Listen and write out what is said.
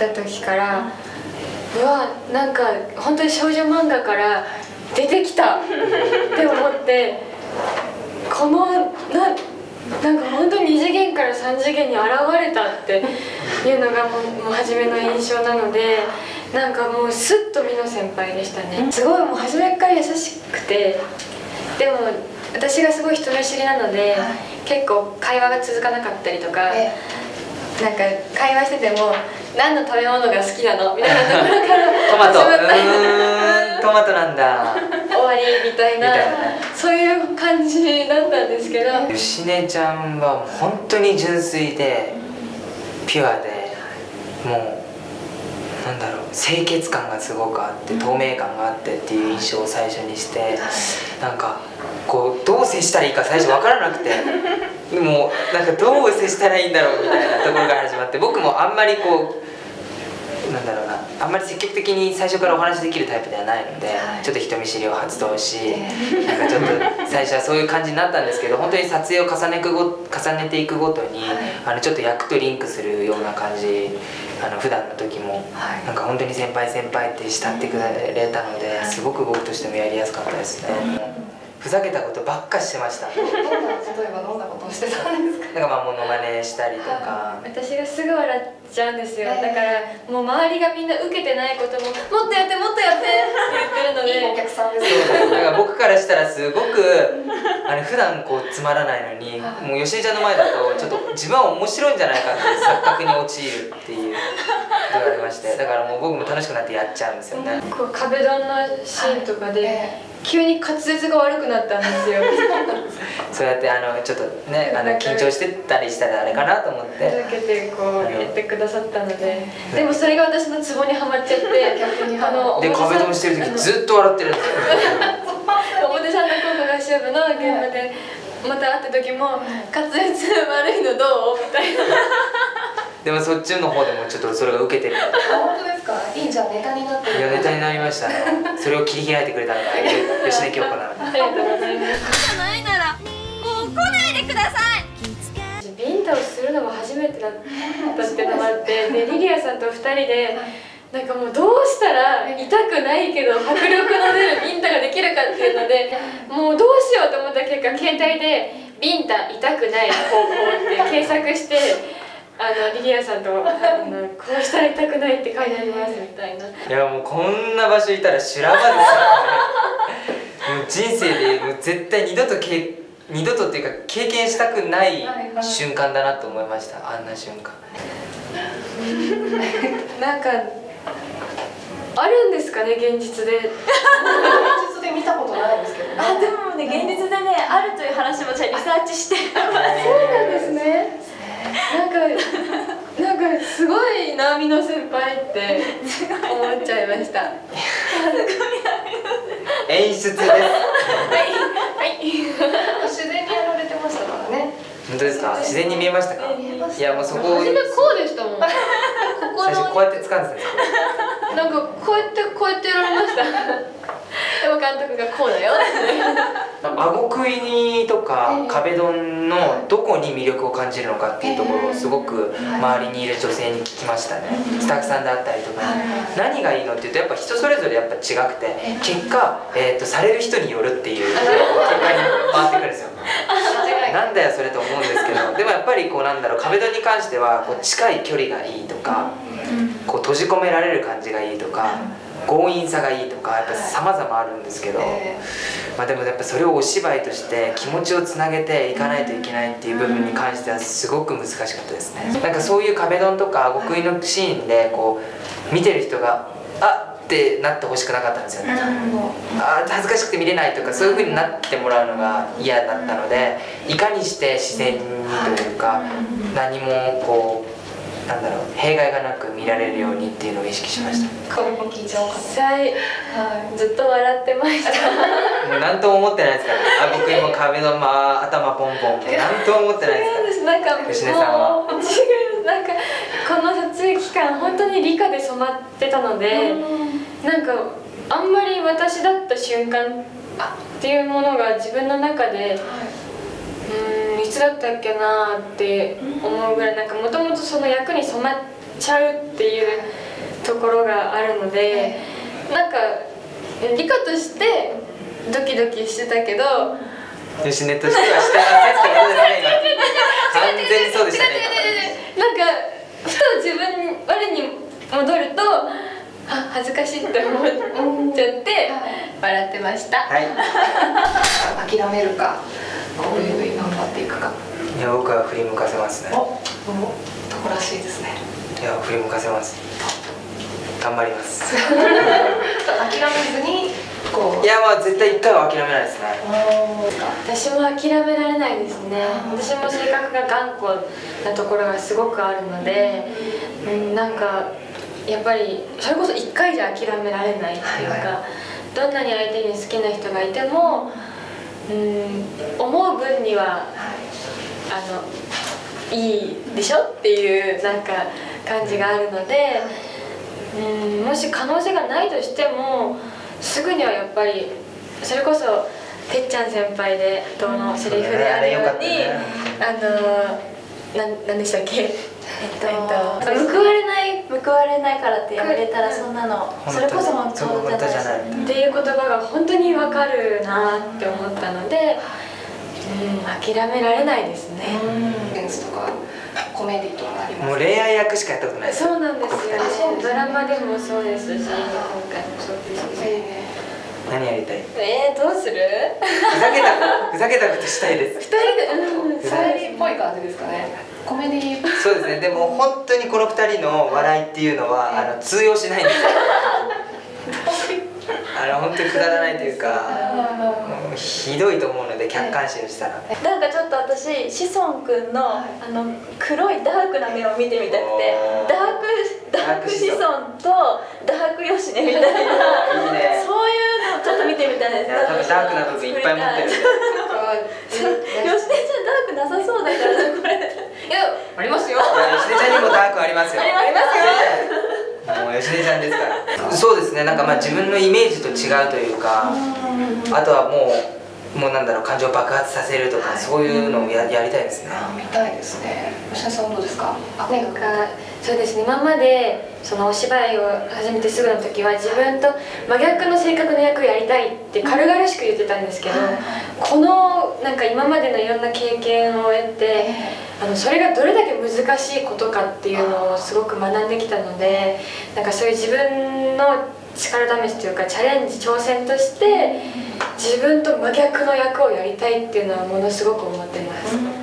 た時から、うわ、なんか本当に少女漫画から出てきたって思って、このなんか本当に2次元から3次元に現れたっていうのがもう初めの印象なので、なんかもうスッと美濃先輩でしたね。すごいもう初めから優しくて、でも私がすごい人見知りなので、結構会話が続かなかったりとか、なんか会話してても何の食べ物が好きなのみたいなところからトマトなんだ終わりみたいな、そういう感じだったんですけど、 芳根ちゃんは本当に純粋でピュアで、もうなんだろう、清潔感がすごくあって透明感があってっていう印象を最初にして、なんかこうどう接したらいいか最初分からなくて、でもなんかどう接したらいいんだろうみたいなところから始まって、僕もあんまりこうなんだろうな、あんまり積極的に最初からお話できるタイプではないので、ちょっと人見知りを発動し、なんかちょっと最初はそういう感じになったんですけど、本当に撮影を重ねていくごとにちょっと役とリンクするような感じ、普段の時もなんか本当に先輩先輩って慕ってくれたので、すごく僕としてもやりやすかったですね。ふざけたことばっかしてました。 例えばどんなことをしてたんですか？ なんかモノマネしたりとか、 私がすぐ笑っちゃうんですよ。だからもう周りがみんな受けてないことももっとやってもっとやってって言ってるので、 いいお客さんですね。だから僕からしたらすごく普段こうつまらないのに、もう芳根ちゃんの前だとちょっと自分は面白いんじゃないかって錯覚に陥るっていうことがありまして、だからもう僕も楽しくなってやっちゃうんですよね。 こう壁ドンのシーンとかで急に滑舌が悪くなったんですよ。 そうやってちょっとね緊張してたりしたらあれかなと思って。 ふざけてこうやってくださったので、でもそれが私のツボにはまっちゃって、逆にで壁ドンしてる時ずっと笑ってるんですよ。 表参道高校合唱部の現場でまた会った時も「滑舌悪いのどう?」みたいな。 でもそっちの方でもちょっとそれが受けてる。 本当ですか？いいじゃん、ネタになってる。 いやネタになりましたね。それを切り開いてくれたのが芳根京子なので。 ありがとうございます。 じゃないならもう来ないでください。 ビンタをするのが初めてだったっていうのもあって、でリリアさんと2人でなんかもうどうしたら痛くないけど迫力の出るビンタができるかっていうので、もうどうしようと思った結果、携帯で「ビンタ痛くない方法」って検索して。リリアさんとこうしたら痛くないって書いてありますみたいな。 いやもうこんな場所いたら修羅場ですよね。もう人生でもう絶対二度とっていうか経験したくない瞬間だなと思いました。あんな瞬間。 なんかあるんですかね、現実で。 現実で見たことないんですけどね。 あ、でもね、現実でね、あるという話もじゃあリサーチして。 そうなんですね。なんかすごいな、美濃先輩って思っちゃいました。 演出です。 はい自然にやられてましたからね。 本当ですか？自然に見えましたか？いやもうそこ。 初めこうでしたもん。 最初こうやって掴んでたんですよ。 なんかこうやってやられました。でも監督がこうだよ。 顎食いとか壁ドンのどこに魅力を感じるのかっていうところをすごく周りにいる女性に聞きましたね。スタッフさんであったりとか、何がいいのっていうとやっぱ人それぞれやっぱ違くて、結果される人によるっていう結果に回ってくるんですよ。なんだよそれと思うんですけど、でもやっぱりこうなんだろう、壁ドンに関してはこう近い距離がいいとか、こう閉じ込められる感じがいいとか、強引さがいいとかやっぱ様々あるんですけど、まあでもやっぱそれをお芝居として気持ちをつなげていかないといけないっていう部分に関してはすごく難しかったですね。なんかそういう壁ドンとか極意のシーンでこう見てる人があってなってほしくなかったんですよね。あ恥ずかしくて見れないとかそういう風になってもらうのが嫌だったので、いかにして自然にというか何もこうなんだろう弊害がなく見られるようにっていうのを意識しました。 これも聞いちゃおうかな。 ずっと笑ってました。 もう何とも思ってないですから。僕今壁の頭ポンポンって何とも思ってないですから。 なんか芳根さんは。 違う、なんかこの撮影期間本当に理科で染まってたので、なんかあんまり私だった瞬間っていうものが自分の中で、いつだったっけなって思うぐらい、なんかもともとその役に染まっちゃうっていうところがあるので、なんか理科としてドキドキしてたけどよしねとしてはしてませんってことですね今。完全にそうでしたねなんかふと自分我に戻ると恥ずかしいって思っちゃって笑ってました。 はい諦めるかこういうふうに頑張っていくか。 いや僕は振り向かせますね。 男らしいですね。 いや振り向かせます。頑張ります。 諦めずにこう。 いやまあ絶対一回は諦めないですね。 私も諦められないですね。私も性格が頑固なところがすごくあるので、なんかやっぱりそれこそ1回じゃ諦められないっていうか、どんなに相手に好きな人がいても思う分にはいいでしょっていうなんか感じがあるので、もし可能性がないとしてもすぐにはやっぱりそれこそてっちゃん先輩でのセリフであるように何でしたっけ、 報われないからってやめれたらそんなのそれこそ本当じゃないっていう言葉が本当に分かるなって思ったので、諦められないですね。 センスとかコメディとかあります。 もう恋愛役しかやったことないです。 そうなんですよね。ドラマでもそうですし、今回もそうですし。 何やりたい？ どうする？ ふざけたことしたいです。 二人で、 サイリーっぽい感じですかね。コメディ。 そうですね。でも本当にこの2人の笑いっていうのは通用しないんですよ。本当にくだらないというか、ひどいと思うので客観視をしたら。 なんかちょっと私志尊くんの黒いダークな目を見てみたくて、ダーク志尊とダークヨシネみたいな、 いいね。 そういうのをちょっと見てみたいです。 多分ダークな部分いっぱい持ってる。 ヨシネちゃんダークなさそうだからこれ。 いやありますよ。 吉根ちゃんにもダークありますよ。 ありますよ。 もう吉根ちゃんですから。そうですね。なんか自分のイメージと違うというか、あとはもうなんだろう、感情を爆発させるとか、そういうのをやりたいですね。 見たいですね。吉田さんどうですか？ なんかそうですね。今までそのお芝居を始めてすぐの時は自分と真逆の性格の役をやりたいって軽々しく言ってたんですけど、このなんか今までのいろんな経験を得て、それがどれだけ難しいことかっていうのをすごく学んできたので、なんかそういう自分の力試しというかチャレンジ挑戦として自分と真逆の役をやりたいっていうのはものすごく思ってます。